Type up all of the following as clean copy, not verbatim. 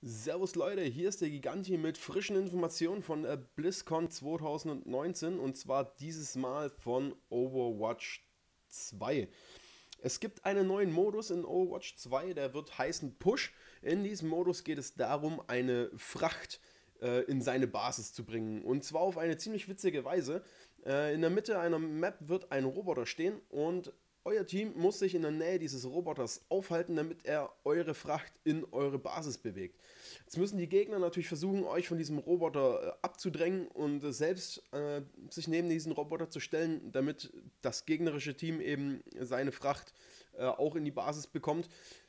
Servus Leute, hier ist der Giganti mit frischen Informationen von der BlizzCon 2019 und zwar dieses Mal von Overwatch 2. Es gibt einen neuen Modus in Overwatch 2, der wird heißen Push. In diesem Modus geht es darum, eine Fracht in seine Basis zu bringen. Und zwar auf eine ziemlich witzige Weise. In der Mitte einer Map wird ein Roboter stehen und euer Team muss sich in der Nähe dieses Roboters aufhalten, damit er eure Fracht in eure Basis bewegt. Jetzt müssen die Gegner natürlich versuchen, euch von diesem Roboter abzudrängen und selbst sich neben diesen Roboter zu stellen, damit das gegnerische Team eben seine Fracht auch in die Basis bekommt.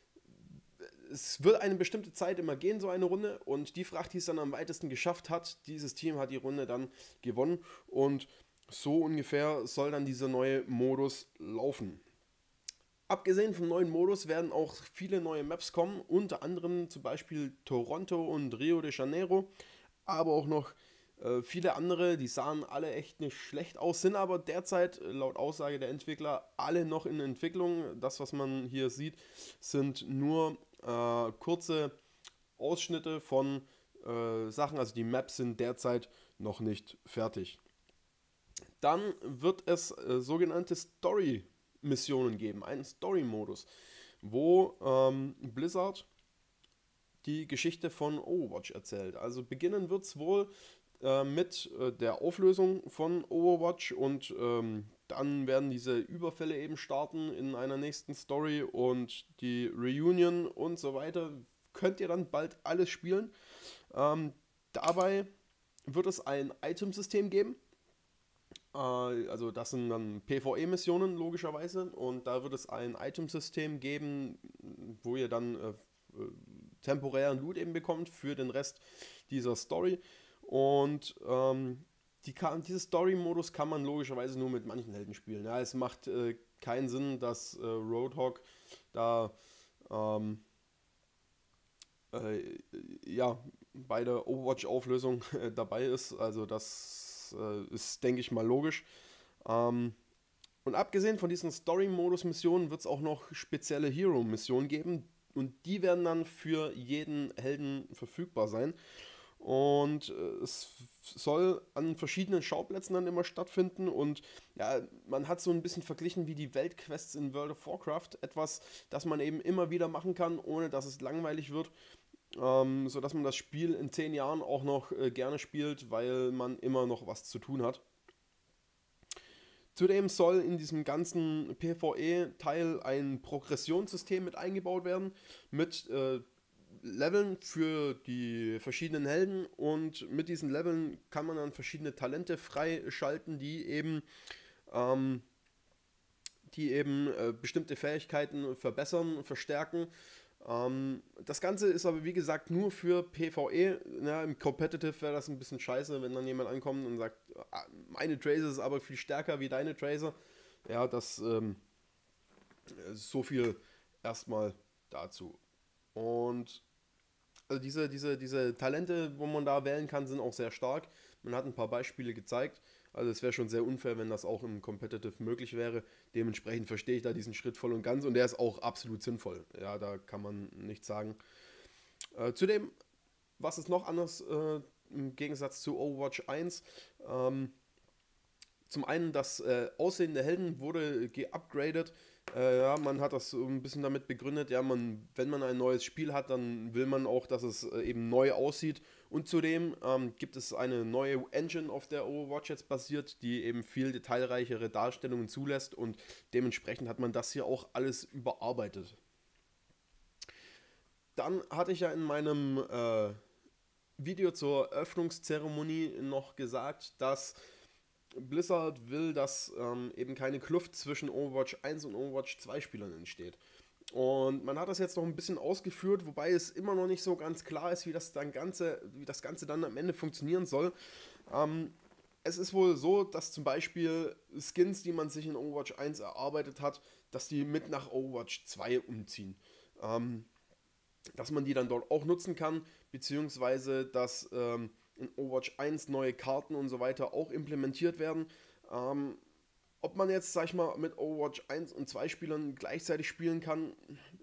Es wird eine bestimmte Zeit immer gehen, so eine Runde, und die Fracht, die es dann am weitesten geschafft hat, dieses Team hat die Runde dann gewonnen, und so ungefähr soll dann dieser neue Modus laufen. Abgesehen vom neuen Modus werden auch viele neue Maps kommen, unter anderem zum Beispiel Toronto und Rio de Janeiro, aber auch noch viele andere, die sahen alle echt nicht schlecht aus, sind aber derzeit laut Aussage der Entwickler alle noch in Entwicklung. Das, was man hier sieht, sind nur kurze Ausschnitte von Sachen, also die Maps sind derzeit noch nicht fertig. Dann wird es sogenannte Story-Missionen geben, einen Story-Modus, wo Blizzard die Geschichte von Overwatch erzählt. Also beginnen wird es wohl mit der Auflösung von Overwatch und dann werden diese Überfälle eben starten in einer nächsten Story und die Reunion und so weiter. Könnt ihr dann bald alles spielen. Dabei wird es ein Item-System geben. Also das sind dann PvE-Missionen logischerweise, und da wird es ein Item-System geben, wo ihr dann temporären Loot eben bekommt für den Rest dieser Story. Und dieses Story-Modus kann man logischerweise nur mit manchen Helden spielen. Ja, es macht keinen Sinn, dass Roadhog da ja, bei der Overwatch-Auflösung dabei ist. Also das ist, denke ich mal, logisch. Und abgesehen von diesen Story-Modus-Missionen wird es auch noch spezielle Hero-Missionen geben. Und die werden dann für jeden Helden verfügbar sein. Und es soll an verschiedenen Schauplätzen dann immer stattfinden. Und ja, man hat so ein bisschen verglichen wie die Weltquests in World of Warcraft. Etwas, das man eben immer wieder machen kann, ohne dass es langweilig wird. Sodass man das Spiel in 10 Jahren auch noch gerne spielt, weil man immer noch was zu tun hat. Zudem soll in diesem ganzen PvE-Teil ein Progressionssystem mit eingebaut werden, mit Leveln für die verschiedenen Helden, und mit diesen Leveln kann man dann verschiedene Talente freischalten, die eben bestimmte Fähigkeiten verbessern, verstärken. Das Ganze ist aber wie gesagt nur für PvE. Ja, im Competitive wäre das ein bisschen scheiße, wenn dann jemand ankommt und sagt, meine Tracer ist aber viel stärker wie deine Tracer. Ja, das so viel erstmal dazu. Und also diese Talente, wo man da wählen kann, sind auch sehr stark. Man hat ein paar Beispiele gezeigt. Also es wäre schon sehr unfair, wenn das auch im Competitive möglich wäre. Dementsprechend verstehe ich da diesen Schritt voll und ganz, und der ist auch absolut sinnvoll. Ja, da kann man nichts sagen. Zudem, was ist noch anders im Gegensatz zu Overwatch 1? Zum einen, das Aussehen der Helden wurde geupgradet. Ja, man hat das so ein bisschen damit begründet, ja, wenn man ein neues Spiel hat, dann will man auch, dass es eben neu aussieht. Und zudem gibt es eine neue Engine, auf der Overwatch jetzt basiert, die eben viel detailreichere Darstellungen zulässt, und dementsprechend hat man das hier auch alles überarbeitet. Dann hatte ich ja in meinem Video zur Eröffnungszeremonie noch gesagt, dass Blizzard will, dass eben keine Kluft zwischen Overwatch 1 und Overwatch 2 Spielern entsteht. Und man hat das jetzt noch ein bisschen ausgeführt, wobei es immer noch nicht so ganz klar ist, wie das Ganze dann am Ende funktionieren soll. Es ist wohl so, dass zum Beispiel Skins, die man sich in Overwatch 1 erarbeitet hat, dass die mit nach Overwatch 2 umziehen. Dass man die dann dort auch nutzen kann, beziehungsweise dass in Overwatch 1 neue Karten und so weiter auch implementiert werden. Ob man jetzt, sag ich mal, mit Overwatch 1 und 2 Spielern gleichzeitig spielen kann,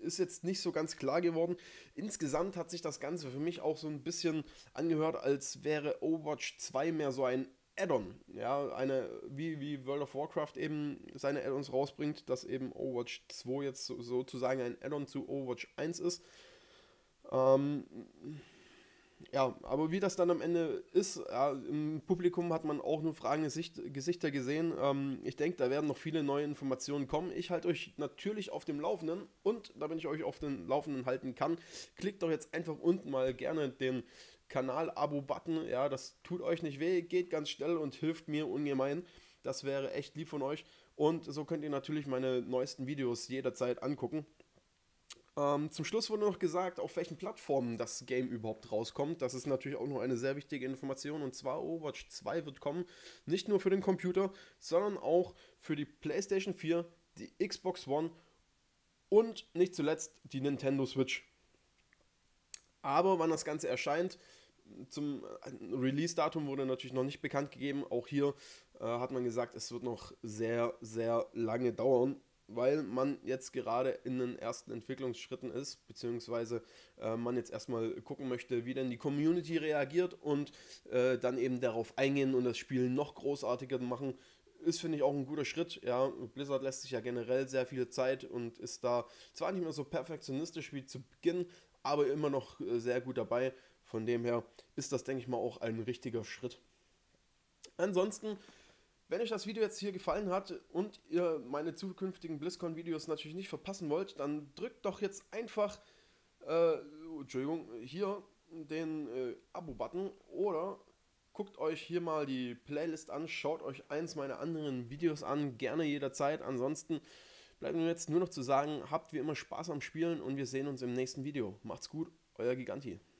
ist jetzt nicht so ganz klar geworden. Insgesamt hat sich das Ganze für mich auch so ein bisschen angehört, als wäre Overwatch 2 mehr so ein Add-on. Ja, wie World of Warcraft eben seine Add-ons rausbringt, dass eben Overwatch 2 jetzt sozusagen ein Add-on zu Overwatch 1 ist. Ähm, ja, aber wie das dann am Ende ist, ja, im Publikum hat man auch nur fragende Gesichter gesehen. Ich denke, da werden noch viele neue Informationen kommen. Ich halte euch natürlich auf dem Laufenden, und damit ich euch auf den Laufenden halten kann, klickt doch jetzt einfach unten mal gerne den Kanal-Abo-Button. Ja, das tut euch nicht weh, geht ganz schnell und hilft mir ungemein. Das wäre echt lieb von euch. Und so könnt ihr natürlich meine neuesten Videos jederzeit angucken. Zum Schluss wurde noch gesagt, auf welchen Plattformen das Game überhaupt rauskommt. Das ist natürlich auch noch eine sehr wichtige Information, und zwar Overwatch 2 wird kommen, nicht nur für den Computer, sondern auch für die PlayStation 4, die Xbox One und nicht zuletzt die Nintendo Switch. Aber wann das Ganze erscheint, zum Release-Datum wurde natürlich noch nicht bekannt gegeben. Auch hier hat man gesagt, es wird noch sehr, sehr lange dauern, weil man jetzt gerade in den ersten Entwicklungsschritten ist, beziehungsweise man jetzt erstmal gucken möchte, wie denn die Community reagiert, und dann eben darauf eingehen und das Spiel noch großartiger machen. Ist, finde ich, auch ein guter Schritt. Ja, Blizzard lässt sich ja generell sehr viel Zeit und ist da zwar nicht mehr so perfektionistisch wie zu Beginn, aber immer noch sehr gut dabei. Von dem her ist das, denke ich mal, auch ein richtiger Schritt. Ansonsten, wenn euch das Video jetzt hier gefallen hat und ihr meine zukünftigen BlizzCon-Videos natürlich nicht verpassen wollt, dann drückt doch jetzt einfach hier den Abo-Button oder guckt euch hier mal die Playlist an, schaut euch eins meiner anderen Videos an, gerne jederzeit. Ansonsten bleibt mir jetzt nur noch zu sagen, habt wie immer Spaß am Spielen und wir sehen uns im nächsten Video. Macht's gut, euer Giganti.